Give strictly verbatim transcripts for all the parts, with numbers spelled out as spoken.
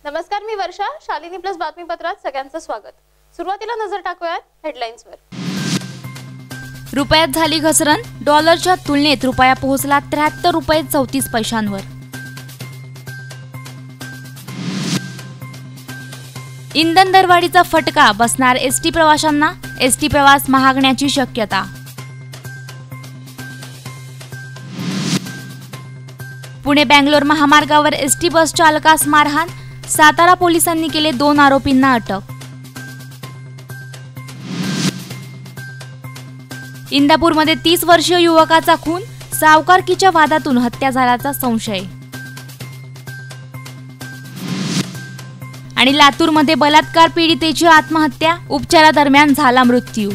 नमस्कार, मी वर्षा. शालिनी प्लस बातमीपत्रात सगळ्यांचं स्वागत. सुरुवातीला नजर टाकूयात हेडलाईन्सवर. रुपयात झाली घसरण. डॉलरच्या तुलनेत रुपया पोहोचला त्र्याहत्तर रुपये चौतीस पैशांवर. इंधन दरवाढीचा फटका बसणार एसटी प्रवाशांना. एसटी प्रवास महागण्याची शक्यता. पुणे बँगलोर महामार्गावर एसटी बस चालकास मारहाण. सातारा पोलिसांनी केले दोन आरोपींना अटक. इंदापूरमध्ये तीस वर्षीय युवकाचा खून. सावकारकीच्या वादातून हत्या झाल्याचा संशय. आणि लातूरमध्ये बलात्कार पीडितेची आत्महत्या. उपचारादरम्यान झाला मृत्यू.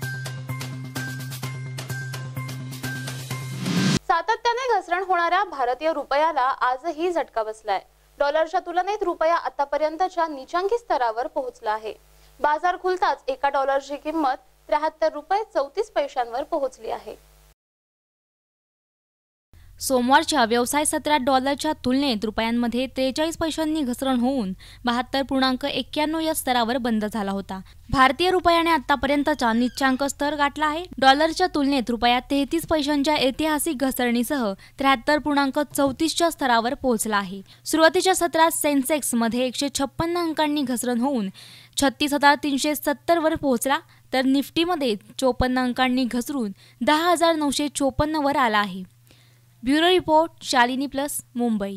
सातत्याने घसरण होणाऱ्या भारतीय रुपयाला आजही झटका बसलाय. डॉलरच्या तुलनेत रुपया आतापर्यंतच्या नीचांकी स्तरावर पोहोचला आहे. बाजार खुलताच एका डॉलरची किंमत त्र्याहत्तर रुपये चौतीस पैशांवर पोहोचली आहे. सोमवारच्या व्यवसाय सत्रात डॉलरच्या तुलनेत रुपयांमध्ये त्रेचाळीस पैशांनी घसरण होऊन बहात्तर पूर्णांक एक्क्याण्णव या स्तरावर बंद झाला होता. भारतीय रुपयाने आतापर्यंतचा नीचांक स्तर गाठला आहे. डॉलरच्या तुलनेत रुपया तेहतीस पैशांच्या ऐतिहासिक घसरणीसह त्र्याहत्तर पूर्णांक चौतीसच्या स्तरावर पोहोचला आहे. सुरुवातीच्या सत्रात सेन्सेक्स मध्ये एकशे छप्पन्न अंकांनी घसरण होऊन छत्तीस हजार तीनशे सत्तर वर पोहोचला, तर निफ्टीमध्ये चोपन्न अंकांनी घसरून दहा हजार नऊशे चोपन्न वर आला आहे. Bureau report, Shalini plus, Mumbai.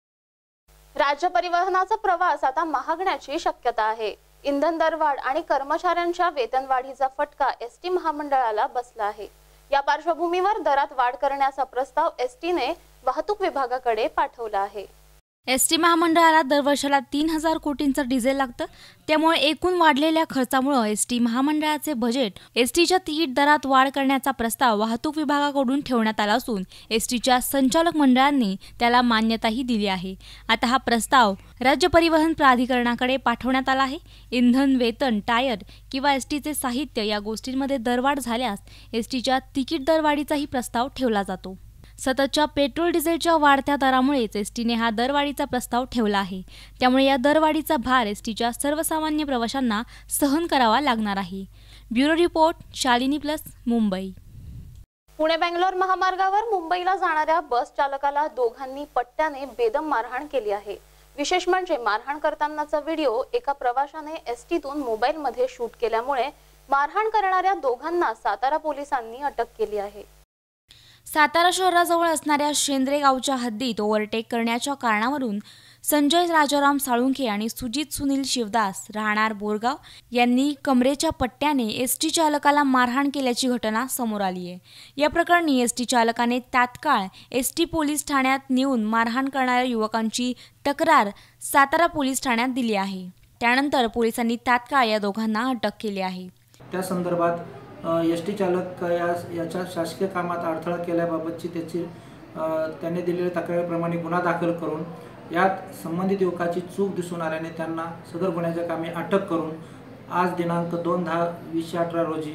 राज्य परिवहनाचा प्रवास आता महागण्याची शक्यता आहे. इंधन दरवाढ आणि कर्मचाऱ्यांच्या वेतनवाढीचा फटका एसटी महामंडळाला बसला आहे. या पार्श्वभूमीवर दरात वाढ करण्याचा प्रस्ताव एसटीने वाहतूक विभागाकडे पाठवला आहे. एसटी महामंडळाला दरवर्षाला तीन हजार कोटींचं डिझेल लागतं. त्यामुळे एकूण वाढलेल्या खर्चामुळे एसटी महामंडळाचे बजेट एसटीच्या तिकीट दरात वाढ करण्याचा प्रस्ताव वाहतूक विभागाकडून ठेवण्यात आला असून एसटीच्या संचालक मंडळांनी त्याला मान्यताही दिली आहे. आता हा प्रस्ताव राज्य परिवहन प्राधिकरणाकडे पाठवण्यात आला आहे. इंधन, वेतन, टायर किंवा एसटीचे साहित्य या गोष्टींमध्ये दरवाढ झाल्यास एसटीच्या तिकीट दरवाढीचाही प्रस्ताव ठेवला जातो. सततच्या पेट्रोल डिझेलच्या वाढत्या दरामुळेच एसटीने हा दरवाढीचा प्रस्ताव ठेवला आहे. त्यामुळे या दरवाढीचा भार एसटीच्या सर्वसामान्य प्रवाशांना सहन करावा लागणार आहे. Bureau report, Shalini plus, Mumbai. Pune Bangalore महामार्गावर मुंबईला जाणाऱ्या बस चालकाला दोघांनी पट्ट्याने बेदम मारहाण केली आहे. विशेष म्हणजे मारहाण करतानाचा व्हिडिओ एका प्रवाशाने एसटीतून मोबाईलमध्ये शूट केल्यामुळे मारहाण करणाऱ्या दोघांना सातारा पोलिसांनी अटक केली आहे. सातारा शहराजवळ असणाऱ्या शेंद्रे गावच्या हद्दीत ओव्हरटेक करण्याच्या कारणावरून संजय राजाराम साळुंखे आणि सुजित सुनील शिवदास राहणार बोरगाव यांनी कमरेच्या पट्ट्याने एसटी चालकाला मारहाण केल्याची घटना समोर आली आहे. या प्रकरणी एसटी चालकाने तात्काळ एसटी पोलीस ठाण्यात नेऊन मारहाण करणाऱ्या युवकांची तक्रार सातारा पोलीस ठाण्यात दिली आहे. त्यानंतर पोलिसांनी तात्काळ या दोघांना अटक केली आहे. त्या संदर्भात एस टी चालक या याच्या शासकीय कामात अडथळा केल्याबाबतची त्याची त्यांनी दिलेल्या तक्रारीप्रमाणे गुन्हा दाखल करून यात संबंधित युवकाची चूक दिसून आल्याने त्यांना सदर गुन्ह्याच्या कामी अटक करून आज दिनांक दोन दहा वीसशे अठरा रोजी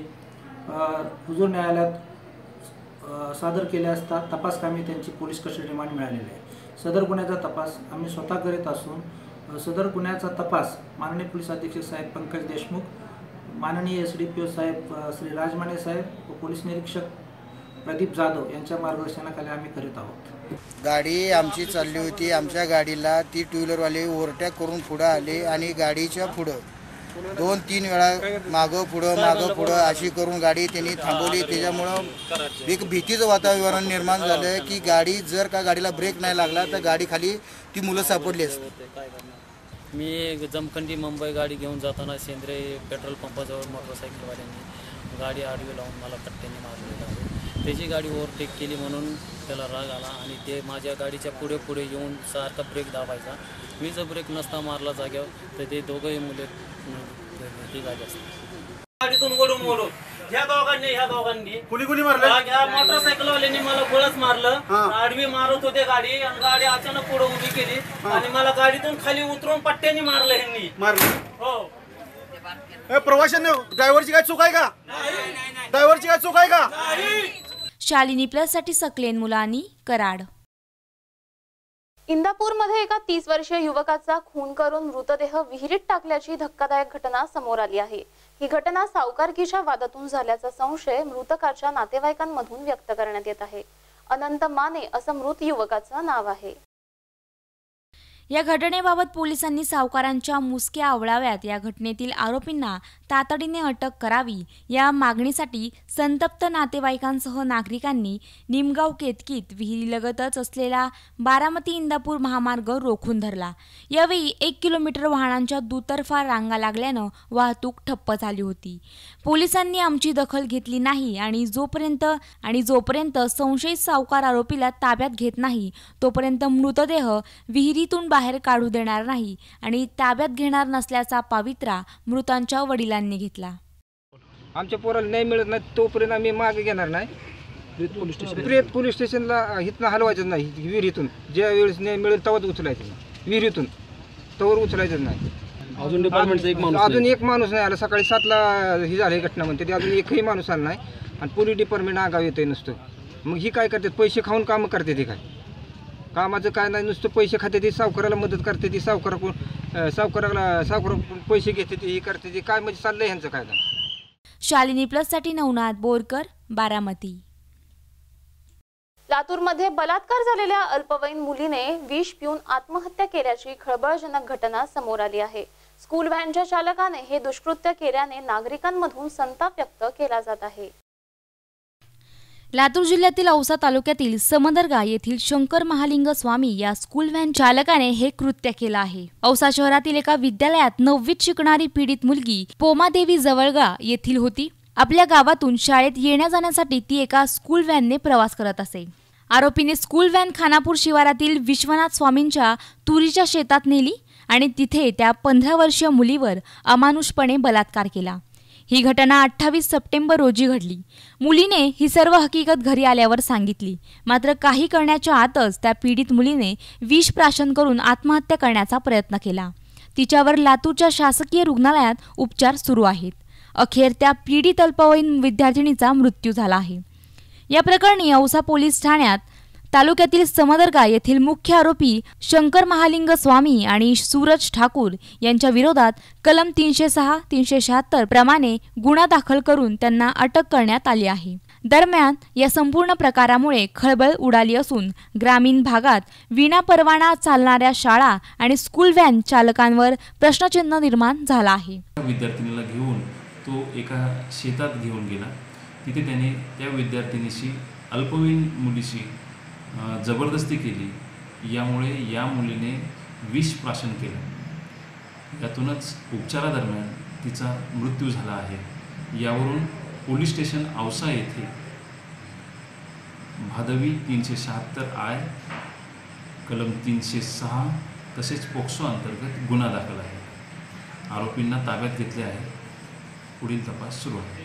हुजूर न्यायालयात सादर केले असता तपास कामी त्यांची पोलीस कस्टडी रिमांड मिळालेली आहे. सदर गुन्ह्याचा तपास आम्ही स्वतः करीत असून सदर गुन्ह्याचा तपास माननीय पोलीस अधीक्षक साहेब पंकज देशमुख, माननीय एस डी पी ओ साहेब श्री राजमाने साहेब व पोलीस निरीक्षक प्रदीप जाधव यांच्या मार्गदर्शनाखाली आम्ही करीत आहोत. गाडी आमची चालली होती. आमच्या गाडीला ती टू व्हीलरवाले ओव्हरटेक करून पुढं आले आणि गाडीच्या पुढं दोन तीन वेळा मागं पुढं मागं पुढं अशी करून गाडी त्यांनी थांबवली. त्याच्यामुळं एक भीतीचं वातावरण निर्माण झालं की गाडी जर का गाडीला ब्रेक नाही लागला तर गाडी खाली ती मुलं सापडली असते. मी जमखंडी मुंबई गाडी घेऊन जाताना शेंद्रे पेट्रोल पंपाजवळ मोटरसायकलवाल्यांनी गाडी आडवी लावून मला पट्ट्याने मारलेलं आहे. त्याची गाडी ओव्हरटेक केली म्हणून त्याला राग आला आणि ते माझ्या गाडीच्या पुढे पुढे येऊन सारखा ब्रेक दाबायचा. मी जर ब्रेक नसता मारला जाग्यावर तर ते दोघंही मुले ती गाडी असतात. गाडीतून ओढून ओढून ह्या दोघांनी ह्या दोघांनी कुणी कुणी मारलं. मोटरसायकलवाल्यांनी मला गोळच मारलं. आडवी मारत होते गाडी आणि गाडी अचानक पुढे उभी केली आणि मला गाडीतून खाली उतरून पट्ट्याने मारलं. ह्यांनी मारलं. हो. प्रवाशांनी ड्रायव्हरची काय चूक आहे का? ड्रायव्हरची काय चूक आहे का? शालिनी प्लस साठी सकलेन मुलानी, कराड. इंदापूरमध्ये एका तीस वर्षीय युवकाचा खून करून मृतदेह विहिरीत टाकल्याची धक्कादायक घटना समोर आली आहे। ही घटना सावकारकीच्या वादातून झाल्याचा संशय मृतकाच्या नातेवाईकांमधून व्यक्त करण्यात येत आहे। अनंत माने असं मृत युवकाचं नाव आहे। या घटनेबाबत पोलिसांनी सावकारांच्या मुसक्या आवळाव्यात, या घटनेतील आरोपींना तातडीने अटक करावी या मागणीसाठी संतप्त नातेवाईकांसह नागरिकांनी निमगाव केतकीत विहिरीलगतच असलेला बारामती इंदापूर महामार्ग रोखून धरला। यावेळी एक किलोमीटर वाहनांच्या दुतर्फा रांगा लागल्यानं वाहतूक ठप्प झाली होती। पोलिसांनी आमची दखल घेतली नाही आणि जोपर्यंत आणि जोपर्यंत संशयित सावकार आरोपीला ताब्यात घेत नाही तोपर्यंत मृतदेह विहिरीतून बाहेर काढू देणार नाही आणि ताब्यात घेणार नसल्याचा पवित्रा मृतांच्या वडिलांनी घेतला। आमच्या पोराला न्याय मिळत नाही तोपर्यंत आम्ही मागे घेणार नाही। प्रेत पोलीस स्टेशन प्रेत पोलीस स्टेशनला इथनं हलवायचं नाही, विहिरीतून ज्या वेळेस न्याय मिळेल तेव्हाच उचलायचं, विहिरीतून तवर उचलायचं नाही। अजून डिपार्टमेंटचा एक माणूस अजून एक माणूस नाही आला। सकाळी सातला ही झाली घटना म्हणते ते अजून एकही माणूस आला नाही आणि पोलीस डिपार्टमेंट आगाव येतंय नुसतं। मग ही काय करतात, पैसे खाऊन कामं करते ते, काय कामाचं काय नाही, नुसतं पैसे खाते ते, सावकाराला मदत करते ती, सावकाराकडून सावकाराला सावकाराकडून पैसे घेते ते, हे करते ते, काय म्हणजे चाललंय ह्यांचं काय नाही। शालिनी प्लस साठी नवनाथ बोरकर, बारामती। लातूरमध्ये बलात्कार झालेल्या अल्पवयीन मुलीने विष पिऊन आत्महत्या केल्याची खळबळजनक घटना समोर आली आहे। स्कूल व्हॅनच्या चालकाने हे दुष्कृत्य केल्याने नागरिकांमधून संताप व्यक्त केला जात आहे। लातूर जिल्ह्यातील औसा तालुक्यातील समदरगा येथील शंकर महालिंग स्वामी या स्कूल व्हॅन चालकाने हे कृत्य केलं आहे। औसा शहरातील एका विद्यालयात नववीत शिकणारी पीडित मुलगी पोमादेवी जवळगा येथील होती। आपल्या गावातून शाळेत येण्या जाण्यासाठी ती एका स्कूल व्हॅनने प्रवास करत असे। आरोपीने स्कूल व्हॅन खानापूर शिवारातील विश्वनाथ स्वामींच्या तुरीच्या शेतात नेली आणि तिथे त्या पंधरा वर्षीय मुलीवर अमानुषपणे बलात्कार केला। ही घटना अठ्ठावीस सप्टेंबर रोजी घडली। मुलीने ही सर्व हकीकत घरी आल्यावर सांगितली, मात्र काही करण्याच्या आतच त्या पीडित मुलीने विष प्राशन करून आत्महत्या करण्याचा प्रयत्न केला। तिच्यावर लातूरच्या शासकीय रुग्णालयात उपचार सुरू आहेत। अखेर त्या पीडित अल्पवयीन विद्यार्थिनीचा मृत्यू झाला आहे। या प्रकरणी औसा पोलीस ठाण्यात तालुक्यातील समदरगा येथील मुख्य आरोपी शंकर महालिंग स्वामी आणि सूरज ठाकूर यांच्या विरोधात कलम तीनशे सहा तीनशे शहात्तर प्रमाणे गुन्हा दाखल करून त्यांना अटक करण्यात आली आहे। दरम्यान या संपूर्ण प्रकारामुळे खळबळ उडाली असून ग्रामीण भागात विना परवाना चालणाऱ्या शाळा आणि स्कूल व्हॅन चालकांवर प्रश्नचिन्ह निर्माण झाला आहे। विद्यार्थिनीला घेऊन तो एका शेतात घेऊन गेला। तिथे त्याने त्या विद्यार्थिनीशी अल्पवयीन मुलीशी जबरदस्ती केली। यामुळे या मुलीने विष प्राशन केलं। यातूनच उपचारादरम्यान तिचा मृत्यू झाला आहे। यावरून पोलीस स्टेशन औसा येथे भादवी तीनशे शहात्तर आय कलम तीनशे सहा तसेच पोक्सो अंतर्गत गुन्हा दाखल आहे। आरोपींना ताब्यात घेतले आहे। पुढील तपास सुरू आहे।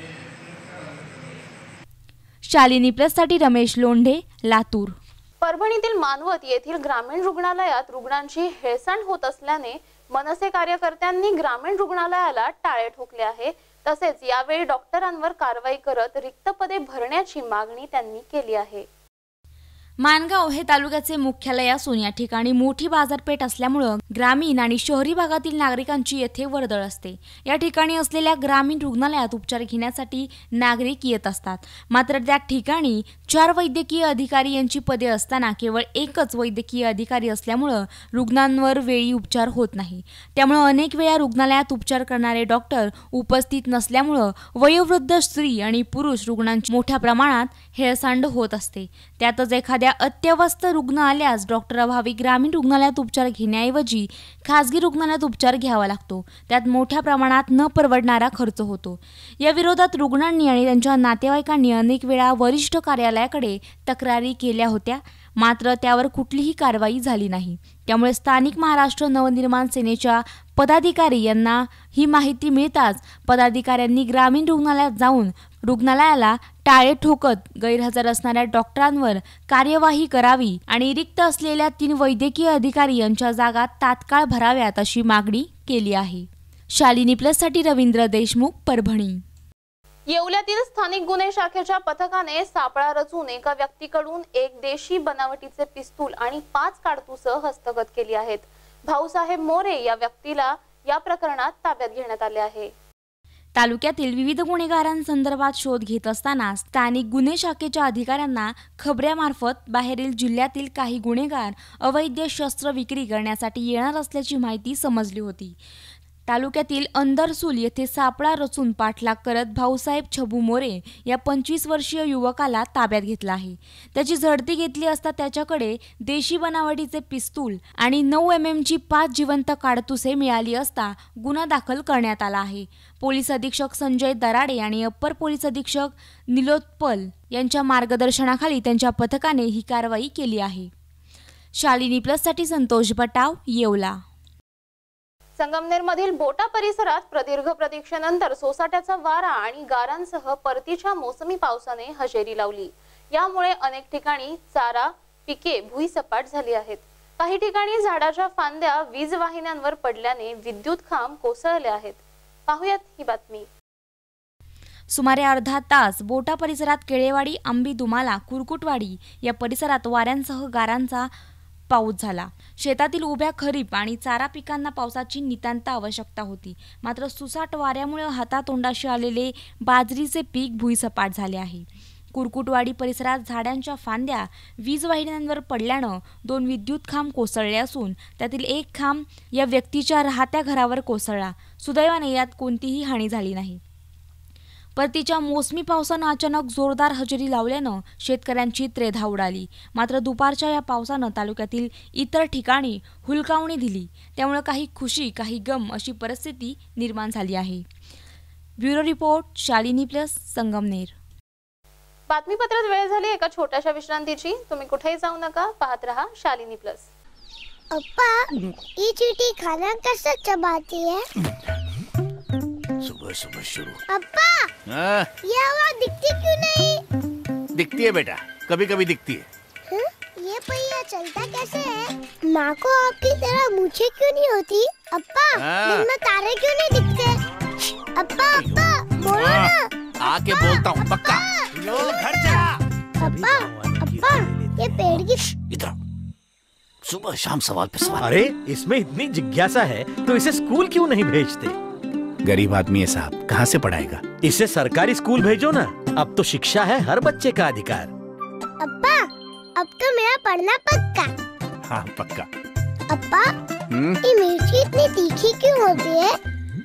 शालिनी प्लस साठी रमेश लोंढे, लातूर। परभणीतील मानवत येथील ग्रामीण रुग्णालयात रुग्णांची हेळसांड होत असल्याने मनसे कार्यकर्त्यांनी ग्रामीण रुग्णालयाला टाळे ठोकले आहे। तसेच यावेळी डॉक्टरांवर कारवाई करत रिक्त पदे भरण्याची मागणी त्यांनी केली आहे। मानगाव हे तालुक्याचे मुख्यालय असून या ठिकाणी मोठी बाजारपेठ असल्यामुळे ग्रामीण आणि शहरी भागातील नागरिकांची येथे वर्दळ असते। या ठिकाणी असलेल्या ग्रामीण रुग्णालयात उपचार घेण्यासाठी नागरिक येत असतात। मात्र त्या ठिकाणी चार वैद्यकीय अधिकारी यांची पदे असताना केवळ एकच वैद्यकीय अधिकारी असल्यामुळे रुग्णांवर वेळी उपचार होत नाही। त्यामुळे अनेक वेळा रुग्णालयात उपचार करणारे डॉक्टर उपस्थित नसल्यामुळे वयोवृद्ध स्त्री आणि पुरुष रुग्णांची मोठ्या प्रमाणात हेळसांड होत असते। त्यातच एखाद्या अत्यवस्थ रुग्ण आल्यास डॉक्टर अभावी ग्रामीण रुग्णालयात उपचार घेण्याऐवजी खासगी रुग्णालयात उपचार घ्यावा लागतो। त्यात मोठ्या प्रमाणात न परवडणारा खर्च होतो। या विरोधात रुग्णांनी आणि त्यांच्या नातेवाईकांनी अनेक वेळा वरिष्ठ कार्यालयाकडे तक्रारी केल्या होत्या, मात्र त्यावर कुठलीही कारवाई झाली नाही। त्यामुळे स्थानिक महाराष्ट्र नवनिर्माण सेनेच्या पदाधिकारी यांना ही माहिती मिळताच पदाधिकाऱ्यांनी ग्रामीण रुग्णालयात जाऊन रुग्णालयाला टाळे ठोकत गैरहजर असणाऱ्या डॉक्टरांवर कार्यवाही करावी आणि रिक्त असलेल्या तीन वैद्यकीय अधिकारी यांच्या जागा तात्काळ भराव्यात अशी मागणी केली आहे। शालिनी प्लस साठी रवींद्र देशमुख, परभणी। येवल्यातील स्थानिक गुन्हे शाखेच्या पथकाने सापळा रचून एका व्यक्तीकडून एक देशी बनावटीचे पिस्तूल आणि पाच काडतुस हस्तगत केली आहेत. भाऊसाहेब मोरे या व्यक्तीला या प्रकरणात ताब्यात घेण्यात आले आहे. तालुक्यातील विविध गुन्हेगारांसंदर्भात शोध घेत असताना स्थानिक गुन्हे शाखेच्या अधिकाऱ्यांना खबऱ्यामार्फत बाहेरील जिल्ह्यातील काही गुन्हेगार अवैध शस्त्र विक्री करण्यासाठी येणार असल्याची माहिती समजली होती. तालुक्यातील अंदरसूल येथे सापळा रचून पाठलाग करत भाऊसाहेब छबू मोरे या पंचवीस वर्षीय युवकाला ताब्यात घेतला आहे. त्याची झडती घेतली असता त्याच्याकडे देशी बनावटीचे पिस्तूल आणि नऊ एम एमची पाच जिवंत काडतुसे मिळाली असता गुन्हा दाखल करण्यात आला आहे. पोलीस अधीक्षक संजय दराडे आणि अप्पर पोलीस अधीक्षक निलोत्पल यांच्या मार्गदर्शनाखाली त्यांच्या पथकाने ही कारवाई केली आहे. शालिनी प्लससाठी संतोष बटाव, येवला. संगमनेरमधील बोटा परिसरात प्रदीर्घ प्रतीक्षेनंतर सोसाट्याचा वारा आणि गारांसह परतीच्या मोसमी पावसाने हजेरी लावली. यामुळे अनेक ठिकाणी चारा पिके भुईसपाट झाली आहेत. काही ठिकाणी झाडाच्या फांद्या वीज वाहिन्यांवर पडल्याने विद्युत खांब कोसळले आहेत. पाहुयात ही बातमी. सुमारे अर्धा तास बोटा परिसरात केळेवाडी, आंबी दुमाला, कुरकुटवाडी या परिसरात वाऱ्यांसह गारांचा पाऊस झाला. शेतातील उभ्या खरीप आणि चारा पिकांना पावसाची नितांत आवश्यकता होती. मात्र सुसाट वाऱ्यामुळे हातातोंडाशी आलेले बाजरीचे पीक भुईसपाट झाले आहे. कुरकुटवाडी परिसरात झाडांच्या फांद्या वीज वाहिन्यांवर पडल्यानं दोन विद्युत खांब कोसळले असून त्यातील एक खांब या व्यक्तीच्या राहत्या घरावर कोसळला. सुदैवाने यात कोणतीही हानी झाली नाही. परतीच्या मोसमी पावसानं अचानक जोरदार हजेरी लावल्यानं शेतकऱ्यांची त्रेधा उडाली. मात्र दुपारच्या या पावसानं तालुक्यातील इतर ठिकाणी हुलकावणी दिली. त्यामुळे काही खुशी काही गम अशी परिस्थिती निर्माण झाली आहे. Bureau report, Shalini plus, Sangamner. बातमीपत्रात वेळ झाली एका छोट्याशा विश्रांतीची. तुम्ही कुठेही जाऊ नका, पाहत रहा शालिनी प्लस. अप्पा, ये चींटी खाना कैसे चबाती है? सुबह सुबह शुरू. अप्पा, हाँ? ये आवाज दिखती क्यों नहीं? दिखती है बेटा, कभी कभी दिखती है. हुँ? ये पहिया चलता कैसे है? माँ को आपकी तरह मूछें क्यों नहीं होती? अप्पा, हाँ? दिन में तारे क्यों नहीं दिखते? अप्पा, अप्पा, बोलो ना. आके बोलता हूँ पक्का. घर जा. अप्पा, अप्पा, ये पेड़ की इधर सुबह शाम सवाल पे सवाल. अरे इसमें इतनी जिज्ञासा है तो इसे स्कूल क्यों नहीं भेजते? गरीब आदमी है साहब, कहाँ से पढ़ाएगा? इसे सरकारी स्कूल भेजो ना. अब तो शिक्षा है हर बच्चे का अधिकार. अप्पा, अब तो मेरा पढ़ना पक्का. हाँ पक्का. अप्पा, ये मिर्ची इतनी तीखी क्यों होती है?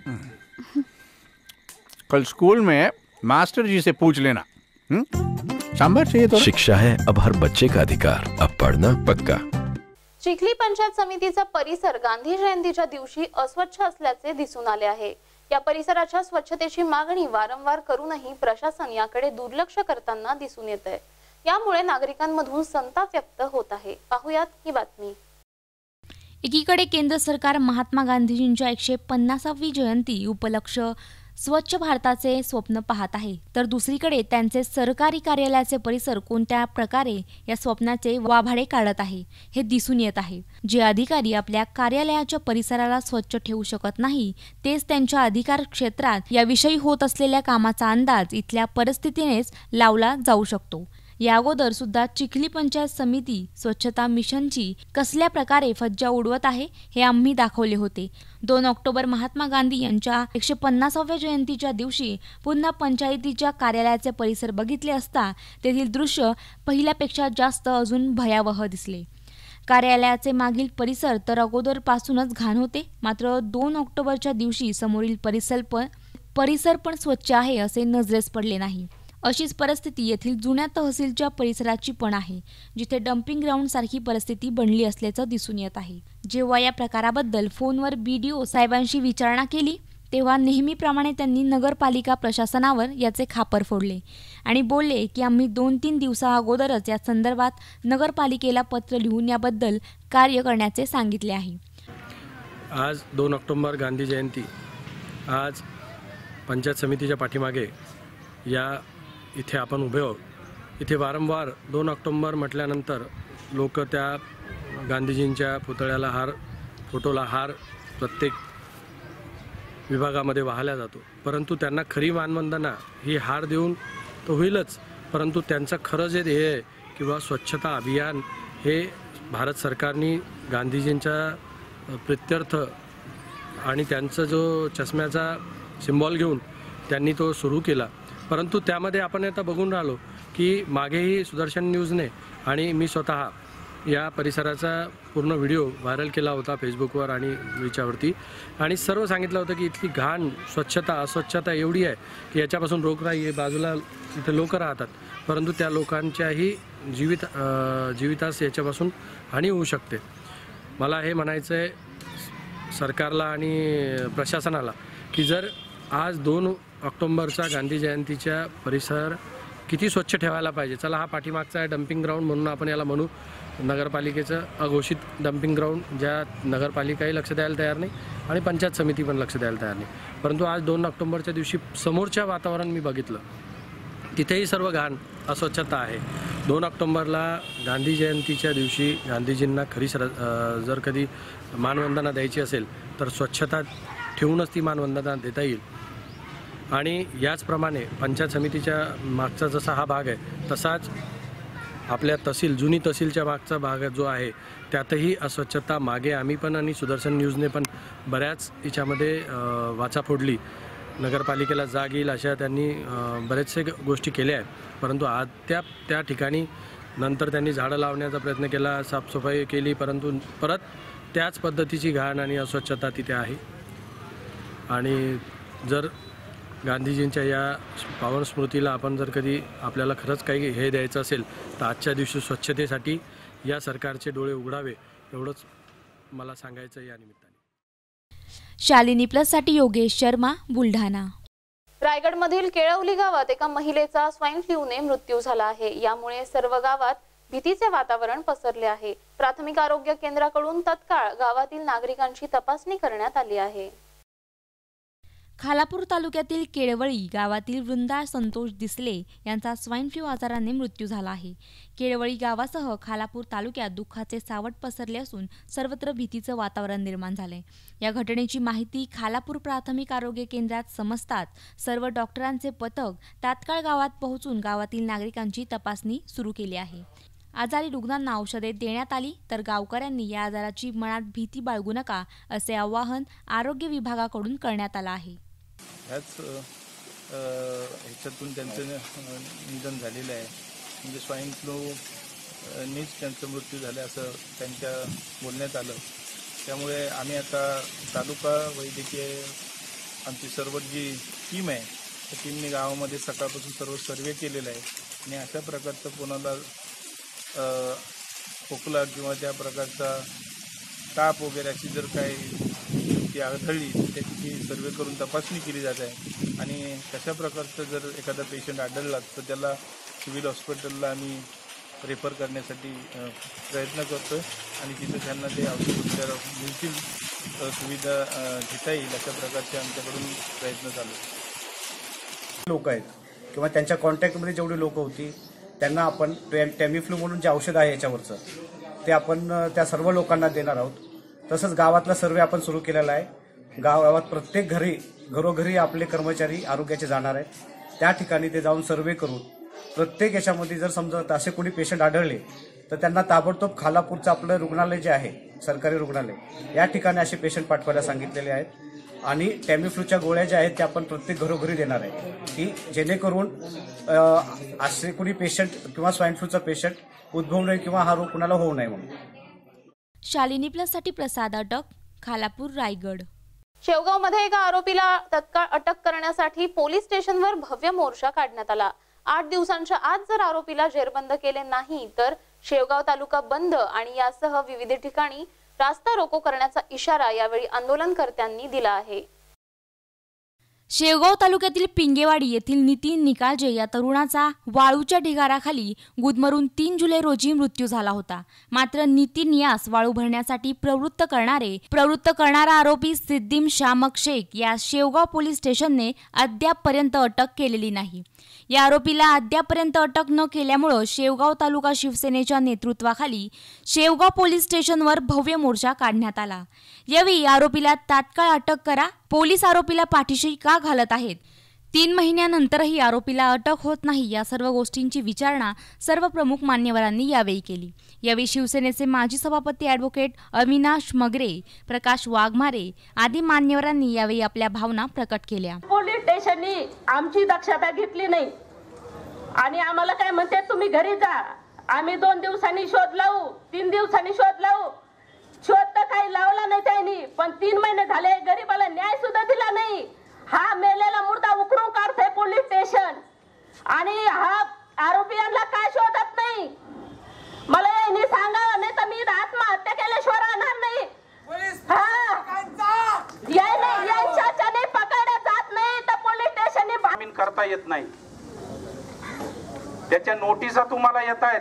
कल स्कूल में मास्टर जी से पूछ लेना. सांभर चाहिए तो. शिक्षा है अब हर बच्चे का अधिकार, अब पढ़ना पक्का. चिखली पंचायत समितीचा परिसर गांधी जयंतीच्या दिवशी अस्वच्छ असल्याचे दिसून आले आहे. या परिसराच्या स्वच्छतेची मागणी वारंवार करूनही प्रशासन याकडे दुर्लक्ष करताना दिसून येत आहे. यामुळे नागरिकांमधून संताप व्यक्त होत आहे. पाहुयात ही बातमी. एकीकडे केंद्र सरकार महात्मा गांधीजींच्या एकशे पन्नासावी जयंती उपलक्ष स्वच्छ भारताचे स्वप्न पाहत आहे, तर दुसरीकडे त्यांचे सरकारी कार्यालयाचे परिसर कोणत्या प्रकारे या स्वप्नाचे वाभाडे काढत आहे हे दिसून येत आहे. जे अधिकारी आपल्या कार्यालयाच्या परिसराला स्वच्छ ठेवू शकत नाही तेच त्यांच्या अधिकार क्षेत्रात याविषयी होत असलेल्या कामाचा अंदाज इथल्या परिस्थितीनेच लावला जाऊ शकतो. या अगोदर सुद्धा चिखली पंचायत समिती स्वच्छता मिशनची कसल्या प्रकारे फज्जा उडवत आहे हे आम्ही दाखवले होते. दोन ऑक्टोबर महात्मा गांधी यांच्या एकशे पन्नासाव्या जयंतीच्या दिवशी पुन्हा पंचायतीच्या कार्यालयाचे परिसर बघितले असता तेथील दृश्य पहिल्यापेक्षा जास्त अजून भयावह दिसले. कार्यालयाचे मागील परिसर तर अगोदरपासूनच घाण होते, मात्र दोन ऑक्टोबरच्या दिवशी समोरील परिसर पण परिसर पण स्वच्छ आहे असे नजरेस पडले नाही. अशीच परिस्थिती येथील जुन्या तहसीलच्या परिसराची पण आहे, जिथे डम्पिंग ग्राउंड सारखी परिस्थिती बनली असल्याचं दिसून येत आहे. जेव्हा या प्रकाराबद्दल फोनवर बीडीओ साहेबांशी विचारणा केली तेव्हा नेहमीप्रमाणे त्यांनी नगरपालिका प्रशासनावर याचे खापर फोडले आणि बोलले की आम्ही दोन तीन दिवसा अगोदरच या संदर्भात नगरपालिकेला पत्र लिहून याबद्दल कार्य करण्याचे सांगितले आहे. आज दोन ऑक्टोबर गांधी जयंती. आज पंचायत समितीच्या पाठीमागे या इथे आपण उभे आहोत. इथे वारंवार दोन ऑक्टोबर म्हटल्यानंतर लोक त्या गांधीजींच्या पुतळ्याला हार, फोटोला हार, प्रत्येक विभागामध्ये वाहला जातो, परंतु त्यांना खरी मानवंदना ही हार देऊन तो होईलच, परंतु त्यांचं खरं जे ध्येय आहे किंवा स्वच्छता अभियान हे भारत सरकारने गांधीजींच्या प्रित्यर्थ आणि त्यांचा जो चष्म्याचा सिम्बॉल घेऊन त्यांनी तो सुरू केला. परंतु त्यामध्ये आपण आता बघून राहिलो की मागेही सुदर्शन न्यूजने आणि मी स्वतः या परिसराचा पूर्ण व्हिडिओ व्हायरल केला होता फेसबुकवर आणि याच्यावरती, आणि सर्व सांगितलं होतं की इथली घाण, स्वच्छता, अस्वच्छता एवढी आहे की याच्यापासून रोगराई आहे. बाजूला इथे लोक राहतात, परंतु त्या लोकांच्याही जीवित जीवितास याच्यापासून हानी होऊ शकते. मला हे म्हणायचं आहे सरकारला आणि प्रशासनाला की जर आज दोन ऑक्टोंबरचा गांधी जयंतीच्या परिसर किती स्वच्छ ठेवायला पाहिजे. चला, हा पाठीमागचा आहे डम्पिंग ग्राउंड म्हणून आपण याला म्हणू, नगरपालिकेचं अघोषित डम्पिंग ग्राउंड, ज्या नगरपालिकाही लक्ष द्यायला तयार नाही आणि पंचायत समिती पण लक्ष द्यायला तयार नाही. परंतु आज दोन ऑक्टोंबरच्या दिवशी समोरच्या वातावरण मी बघितलं, तिथेही सर्व घाण, अस्वच्छता आहे. दोन ऑक्टोंबरला गांधी जयंतीच्या दिवशी गांधीजींना खरी सर जर कधी मानवंदना द्यायची असेल तर स्वच्छता ठेवूनच ती मानवंदना देता येईल. आणि याचप्रमाणे पंचायत समितीच्या मागचा जसा हा भाग आहे तसाच आपल्या तहसील, जुनी तहसीलच्या मागचा भाग जो आहे त्यातही अस्वच्छता मागे आम्ही पण आणि सुदर्शन न्यूजने पण बऱ्याच याच्यामध्ये वाचा फोडली. नगरपालिकेला जाग येईल अशा त्यांनी बरेचसे गोष्टी केल्या आहेत, परंतु आज त्या त्या ठिकाणी नंतर त्यांनी झाडं लावण्याचा प्रयत्न केला, साफसफाई केली, परंतु परत त्याच पद्धतीची घाण आणि अस्वच्छता तिथे आहे. आणि जर गांधीजींच्या या पावन स्मृतीला आपण जर कधी आपल्याला खरंच काही हे द्यायचं असेल तर आजच्या दिवशी स्वच्छतेसाठी या सरकारचे डोळे उघडावे, एवढंच मला सांगायचं या निमित्ताने. शालिनी प्लससाठी योगेश शर्मा, बुलढाणा. रायगडमधील केळवली गावात एका महिलेचा स्वाईन फ्लूने मृत्यू झाला आहे. यामुळे सर्व गावात भीतीचे वातावरण पसरले आहे. प्राथमिक आरोग्य केंद्राकडून तत्काळ गावातील नागरिकांची तपासणी करण्यात आली आहे. खालापूर तालुक्यातील केळवळी गावातील वृंदा संतोष दिसले यांचा स्वाईन फ्लू आजाराने मृत्यू झाला आहे. केळवळी गावासह खालापूर तालुक्यात दुःखाचे सावट पसरले असून सर्वत्र भीतीचं वातावरण निर्माण झाले. या घटनेची माहिती खालापूर प्राथमिक आरोग्य केंद्रात समजताच सर्व डॉक्टरांचे पथक तात्काळ गावात पोहोचून गावातील नागरिकांची तपासणी सुरू केली आहे. आजारी रुग्णांना औषधे देण्यात आली तर गावकऱ्यांनी या आजाराची मनात भीती बाळगू नका असे आवाहन आरोग्य विभागाकडून करण्यात आलं आहे. ह्याच ह्याच्यातून त्यांचं निधन झालेलं आहे. म्हणजे स्वाईन फ्लू नीच त्यांचा मृत्यू झाला असं त्यांच्या बोलण्यात आलं. त्यामुळे आम्ही आता तालुका वैद्यकीय आमची सर्व जी टीम आहे त्या टीमने गावामध्ये सकाळपासून सर्व सर्वे केलेला आहे आणि अशा प्रकारचं कोणाला खोकला किंवा त्या प्रकारचा ताप वगैरे अशी जर काही ती आढळली त्याची सर्वे करून तपासणी केली जात आहे. आणि तशा प्रकारचं जर एखादा पेशंट आढळला तर त्याला सिव्हिल हॉस्पिटलला आम्ही रेफर करण्यासाठी प्रयत्न करतो आहे आणि तिथं त्यांना ते औषध उपचार मिळतील, सुविधा घेता येईल अशा प्रकारचे आमच्याकडून प्रयत्न चालू आहेत. लोक आहेत किंवा त्यांच्या कॉन्टॅक्टमध्ये जेवढी लोक होती त्यांना आपण टॅमीफ्लू म्हणून जे औषध आहे याच्यावरचं ते आपण त्या सर्व लोकांना देणार आहोत. तसंच गावातला सर्वे आपण सुरू केलेला आहे. गावात प्रत्येक घरी घरोघरी आपले कर्मचारी आरोग्याचे जाणार आहेत. त्या ठिकाणी ते जाऊन सर्वे करून प्रत्येक याच्यामध्ये जर समजा असे कोणी पेशंट आढळले तर त्यांना ताबडतोब खालापूरचं आपलं रुग्णालय जे आहे सरकारी रुग्णालय या ठिकाणी असे पेशंट पाठवायला सांगितलेले आहेत. आणि टॅमीफ्लूच्या गोळ्या ज्या आहेत त्या आपण प्रत्येक घरोघरी देणार आहे की जेणेकरून असे कोणी पेशंट किंवा स्वाईन फ्लूचा पेशंट उद्भवू नये किंवा हा रोग कुणाला होऊ नये म्हणून. शालिनी प्लससाठी प्रसाद अटक, खालापूर, रायगड. शेवगावमध्ये एका आरोपीला तत्काळ अटक करण्यासाठी पोलीस स्टेशनवर भव्य मोर्चा काढण्यात आला. आठ दिवसांच्या आत जर आरोपीला जेरबंद केले नाही तर शेवगाव तालुका बंद आणि यासह विविध ठिकाणी रास्ता रोको करण्याचा इशारा यावेळी आंदोलनकर्त्यांनी दिला आहे. शेवगाव तालुक्यातील पिंगेवाडी येथील नितीन निकालजे या तरुणाचा वाळूच्या ढिगाराखाली गुदमरून तीन जुलै रोजी मृत्यू झाला होता. मात्र नितीन यास वाळू भरण्यासाठी प्रवृत्त करणारे प्रवृत्त करणारा आरोपी सिद्दीम शामक शेख या शेवगाव पोलीस स्टेशनने अद्यापपर्यंत अटक केलेली नाही. या आरोपीला अद्यापपर्यंत अटक न केल्यामुळे शेवगाव तालुका शिवसेनेच्या नेतृत्वाखाली शेवगाव पोलीस स्टेशनवर भव्य मोर्चा काढण्यात आला. यावेळी आरोपीला तात्काळ अटक करा पोलीस आरोपीला पाठीशी का घालत आहेत? तीन महिन्यानंतरही आरोपीला अटक होत नाही, या सर्व गोष्टींची विचारणा सर्व प्रमुख मान्यवरांनी यावेळी केली. यावेळी शिवसेनेचे माजी सभापती ॲडव्होकेट अविनाश मगरे, प्रकाश वाघमारे आदी मान्यवरांनी यावेळी आपल्या भावना प्रकट केल्या. पोलीस स्टेशननी आमची दक्षता घेतली नाही आणि आम्हाला काय म्हणते, तुम्ही घरी जा, आम्ही दोन दिवसांनी शोध लावू, तीन दिवसांनी शोध लावू. शोध तर काही लावला नाही त्यांनी, पण तीन महिने झाले गरीबाला न्याय सुद्धा दिला नाही. हा मेलेला मुर्दा उकरून काढतोय पोलीस स्टेशन आणि हा आरोपीयांना काय शोधत नाही. मला यांनी सांगावं, नाही तर मी आत्महत्या केल्याशिवाय राहणार नाही. यांच्याने पकडल्या जात नाही तर पोलीस स्टेशनने जामीन करता येत नाही. त्याच्या नोटिसा तुम्हाला येत आहेत,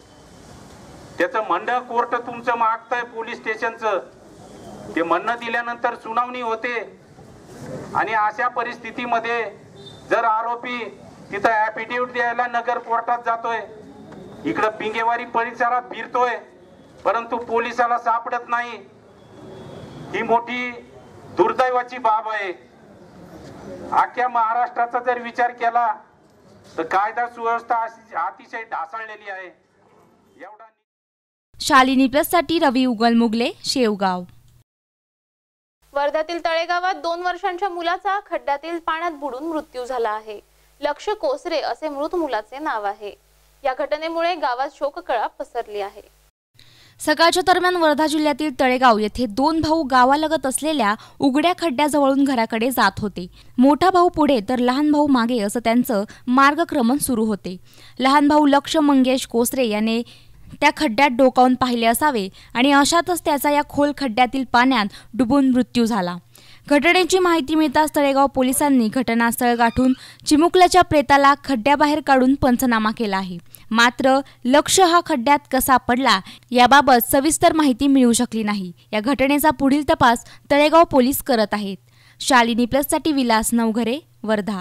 त्याचं म्हणणं कोर्ट तुमचं मागतंय पोलीस स्टेशनचं, ते म्हणणं दिल्यानंतर सुनावणी होते आणि अशा परिस्थितीमध्ये जर आरोपी तिथं ॲफिडेव्हिट द्यायला नगर कोर्टात जातोय, इकडं पिंगेवारी परिसरात फिरतोय, परंतु पोलिसाला सापडत नाही, ही मोठी दुर्दैवाची बाब आहे. अख्ख्या महाराष्ट्राचा जर विचार केला तर कायदा सुव्यवस्था अतिशय ढासळलेली आहे. एवढा शालिनी प्लससाठी रवी उगल मुगले, शेवगाव. वर्ध्यातील तळेगावात दोन वर्षांच्या मुलाचा खड्ड्यातील पाण्यात बुडून मृत्यू झाला आहे. लक्ष कोसरे असे मृत मुलाचे नाव आहे. या घटनेमुळे गावात शोककळा पसरली आहे. सकाळच्या दरम्यान वर्धा जिल्ह्यातील तळेगाव येथे दोन भाऊ गावालगत असलेल्या उघड्या खड्ड्याजवळून घराकडे जात होते. मोठा भाऊ पुढे तर लहान भाऊ मागे असं त्यांचं मार्गक्रमण सुरू होते. लहान भाऊ लक्ष मंगेश कोसरे याने त्या खड्ड्यात डोकावून पाहिले असावे आणि अशातच त्याचा या खोल खड्ड्यातील पाण्यात डुबून मृत्यू झाला. घटनेची माहिती मिळताच तळेगाव पोलिसांनी घटनास्थळ गाठून चिमुकल्याच्या प्रेताला खड्ड्याबाहेर काढून पंचनामा केला आहे. मात्र लक्ष हा खड्ड्यात कसा पडला याबाबत सविस्तर माहिती मिळू शकली नाही. या घटनेचा पुढील तपास तळेगाव पोलीस करत आहेत. शालिनी प्लससाठी विलास नवघरे, वर्धा.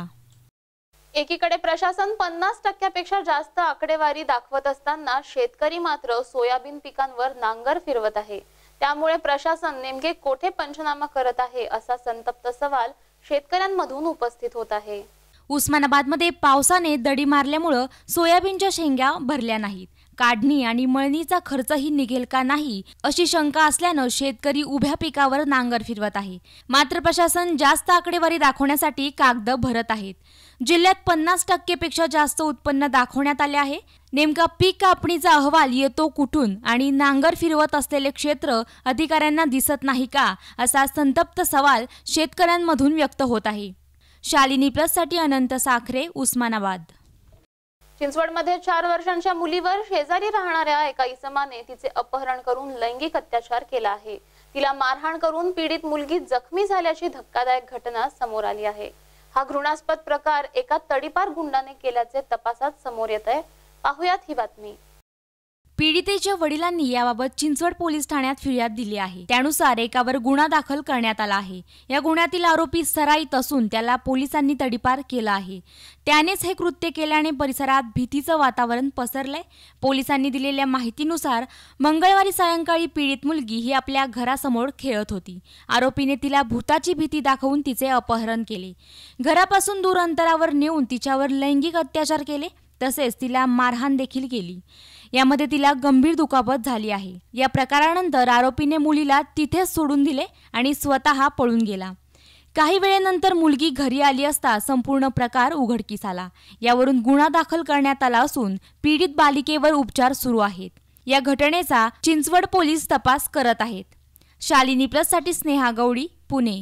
एकीकडे प्रशासन पन्नास टक्क्यापेक्षा जास्त आकडेवारी दाखवत असताना शेतकरी मात्र सोयाबीन पिकांवर नांगर फिरवत आहे. त्यामुळे प्रशासन नेमके कोठे पंचनामा करत आहे असा संतप्त सवाल शेतकऱ्यांमधून उपस्थित होत आहे. उस्मानाबादमध्ये पावसाने दडी मारल्यामुळे सोयाबीनच्या शेंगा भरल्या नाहीत. काढणी आणि मळणीचा खर्चही निघेल का नाही अशी शंका असल्यानं शेतकरी उभ्या पिकावर नांगर फिरवत आहे. मात्र प्रशासन जास्त आकडेवारी दाखवण्यासाठी कागद भरत आहेत. जिल्ह्यात पन्नास टक्केपेक्षा जास्त उत्पन्न दाखवण्यात आले आहे. नेमका पीक कापणीचा अहवाल येतो कुठून आणि नांगर फिरवत असलेले क्षेत्र अधिकाऱ्यांना दिसत नाही का असा संतप्त सवाल शेतकऱ्यांमधून व्यक्त होत आहे. शालिनी प्लससाठी अनंत साखरे, उस्मानाबाद. चिंचवडमध्ये चार वर्षांच्या मुलीवर शेजारी राहणाऱ्या एका इसमाने तिचे अपहरण करून लैंगिक अत्याचार केला आहे. तिला मारहाण करून पीडित मुलगी जखमी झाल्याची धक्कादायक घटना समोर आली आहे. हा घृणास्पद प्रकार एका तडीपार गुंडाने केल्याचे तपासात समोर येत आहे. पाहुयात ही बातमी. पीडितेच्या वडिलांनी याबाबत चिंचवड पोलीस ठाण्यात फिर्याद दिली आहे. त्यानुसार एकावर गुन्हा दाखल करण्यात आला आहे. या गुन्ह्यातील आरोपी सराईत असून त्याला पोलिसांनी तडीपार केला आहे. त्यानेच हे कृत्य केल्याने परिसरात भीतीचं वातावरण पसरलंय. पोलिसांनी दिलेल्या माहितीनुसार मंगळवारी सायंकाळी पीडित मुलगी ही आपल्या घरासमोर खेळत होती. आरोपीने तिला भूताची भीती दाखवून तिचे अपहरण केले. घरापासून दूर अंतरावर नेऊन तिच्यावर लैंगिक अत्याचार केले. तसेच तिला मारहाण देखील केली. यामध्ये तिला गंभीर दुखापत झाली आहे. या प्रकारानंतर आरोपीने मुलीला तिथेच सोडून दिले आणि स्वतः पळून गेला. काही वेळेनंतर मुलगी घरी आली असता संपूर्ण प्रकार उघडकीस आला. यावरून गुन्हा दाखल करण्यात आला असून पीडित बालिकेवर उपचार सुरू आहेत. या घटनेचा चिंचवड पोलीस तपास करत आहेत. शालिनी प्लससाठी स्नेहा गौडी, पुणे.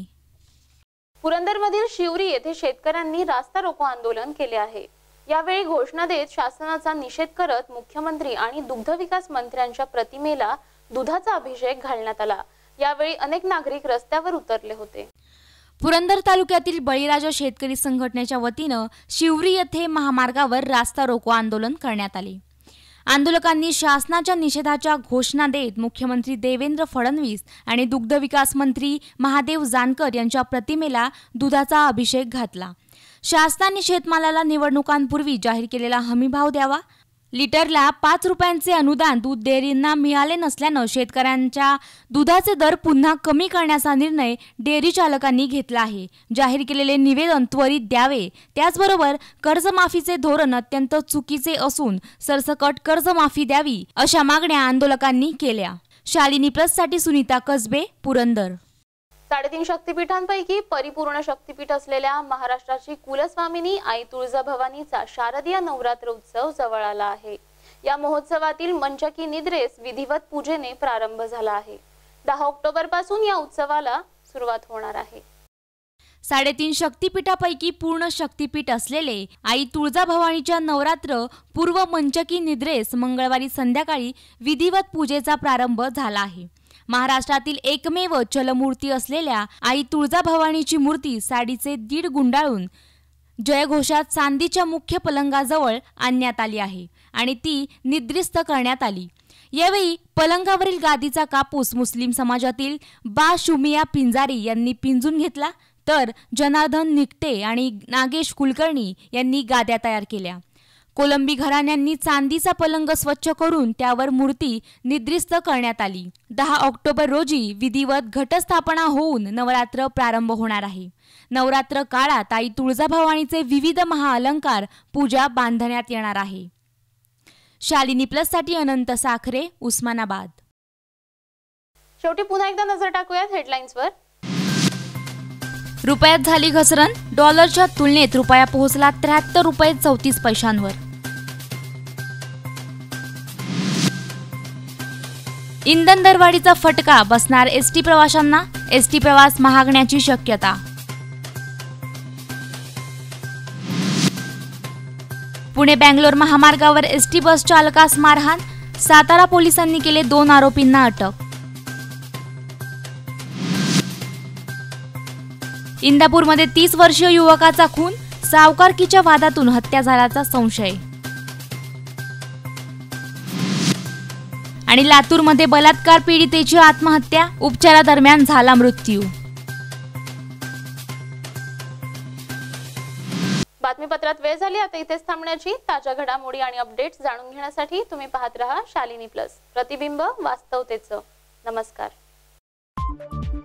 पुरंदरमधील शिवरी येथे शेतकऱ्यांनी रास्ता रोको आंदोलन केले आहे. यावेळी घोषणा देत शासनाचा निषेध करत मुख्यमंत्री आणि दुग्धविकास मंत्र्यांच्या प्रतिमेला दुधाचा अभिषेक घालण्यात आला. यावेळी अनेक नागरिक रस्त्यावर उतरले होते. पुरंदर तालुक्यातील बळीराजा शेतकरी संघटनेच्या वतीनं शिवरी येथे महामार्गावर रास्ता रोको आंदोलन करण्यात आले. आंदोलकांनी शासनाच्या निषेधाच्या घोषणा देत मुख्यमंत्री देवेंद्र फडणवीस आणि दुग्धविकास मंत्री महादेव जानकर यांच्या प्रतिमेला दुधाचा अभिषेक घातला. शासनाने शेतमालाला निवडणुकांपूर्वी जाहीर केलेला हमीभाव द्यावा, लिटरला पाच रुपयांचे अनुदान दूध डेअरींना मिळाले नसल्यानं शेतकऱ्यांच्या दुधाचे दर पुन्हा कमी करण्याचा निर्णय डेअरी चालकांनी घेतला आहे. जाहीर केलेले निवेदन त्वरित द्यावे. त्याचबरोबर कर्जमाफीचे धोरण अत्यंत चुकीचे असून सरसकट कर्जमाफी द्यावी अशा मागण्या आंदोलकांनी केल्या. शालिनी प्लससाठी सुनीता कसबे, पुरंदर. साडेतीन शक्तिपीठांपैकी परिपूर्ण शक्तिपीठ असलेल्या महाराष्ट्राची कुलस्वामिनी आई तुळजाभवानीचा शारदीय नवरात्र उत्सव जवळ आला आहे. या महोत्सवातील मंचकी निद्रेस विधिवत पूजेने प्रारंभ झाला आहे. दहा ऑक्टोबर पासून या उत्सवाला सुरुवात होणार आहे. साडेतीन शक्तिपीठापैकी पूर्ण शक्तिपीठ असलेले आई तुळजाभवानीच्या नवरात्र पूर्व मंचकी निद्रेस मंगळवारी संध्याकाळी विधिवत पूजेचा प्रारंभ झाला आहे. महाराष्ट्रातील एकमेव चलमूर्ती असलेल्या आई तुळजाभवानीची मूर्ती साडीचे दीड गुंडाळून जयघोषात चांदीच्या मुख्य पलंगाजवळ आणण्यात आली आहे आणि ती निद्रिस्त करण्यात आली. यावेळी पलंगावरील गादीचा कापूस मुस्लिम समाजातील बा शुमिया पिंजारी यांनी पिंजून घेतला, तर जनार्दन निकटे आणि नागेश कुलकर्णी यांनी गाद्या तयार केल्या. कोलंबी घराण्यांनी चांदीचा पलंग स्वच्छ करून त्यावर मूर्ती निद्रिस्त करण्यात आली. दहा ऑक्टोबर रोजी विधिवत घटस्थापना होऊन नवरात्र प्रारंभ होणार आहे. नवरात्र काळात आई तुळजाभवानीचे विविध महाअलंकार पूजा बांधण्यात येणार आहे. शालिनी प्लससाठी अनंत साखरे, उस्मानाबाद. शेवटी पुन्हा एकदा नजर टाकूयात हेडलाईन्सवर. रुपयात झाली घसरण. डॉलरच्या तुलनेत रुपया पोहोचला त्र्याहत्तर रुपये चौतीस पैशांवर. इंधन दरवाढीचा फटका बसणार एसटी प्रवाशांना. एसटी प्रवास महागण्याची शक्यता. पुणे बँगलोर महामार्गावर एसटी बस चालकास मारहाण. सातारा पोलिसांनी केले दोन आरोपींना अटक. इंदापूरमध्ये तीस वर्षीय युवकाचा खून. सावकारकीच्या वादातून हत्या झाल्याचा संशय. आणि लातूरमध्ये बलात्कार पीडितेची आत्महत्या. उपचारादरम्यान झाला मृत्यू. बातमीपत्रात वेळ झाली आता इथेच थांबण्याची. ताज्या घडामोडी आणि अपडेट्स जाणून घेण्यासाठी तुम्ही पाहत रहा शालिनी प्लस, प्रतिबिंब वास्तवतेचं. नमस्कार.